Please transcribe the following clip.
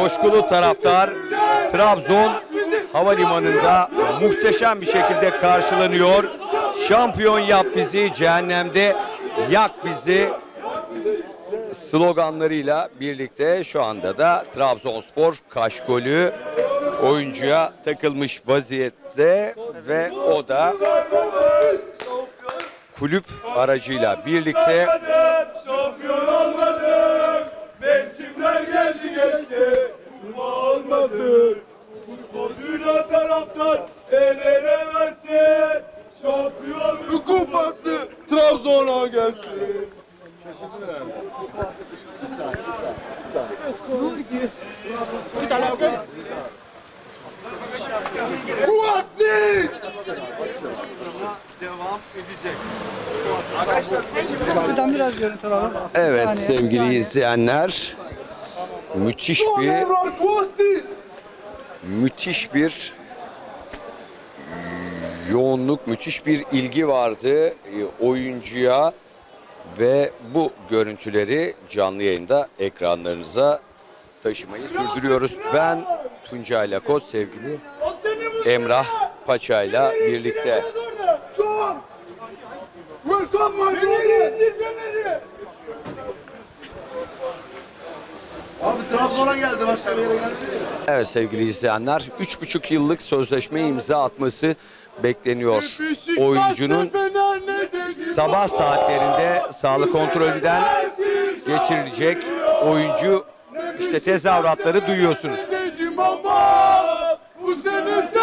coşkulu taraftar Trabzon Havalimanı'nda muhteşem bir şekilde karşılanıyor. Şampiyon yap bizi, cehennemde yak bizi sloganlarıyla birlikte şu anda da Trabzonspor kaşkolü oyuncuya takılmış vaziyette ve o da kulüp aracıyla birlikte şampiyon olmadık, mevsimler geldi geçti, kupa olmadı. Futbolcuyla taraftar el ele versin, şampiyon kupası Trabzon'a gelsin. Kuvasi! Devam edecek. Şuradan biraz görüntü alalım. evet Bir saniye, sevgili bir saniye. izleyenler müthiş bir yoğunluk, müthiş bir ilgi vardı oyuncuya ve bu görüntüleri canlı yayında ekranlarınıza taşımayı sürdürüyoruz. Ben Tuncay Lakos, sevgili Emrah Paça'yla birlikte. Abi Trabzon'a geldi, başka bir yere geldi. Evet sevgili izleyenler, 3,5 yıllık sözleşme imza atması bekleniyor. Oyuncunun sabah saatlerinde sağlık kontrolünden geçirilecek. Oyuncu işte tezahüratları duyuyorsunuz. Bu sene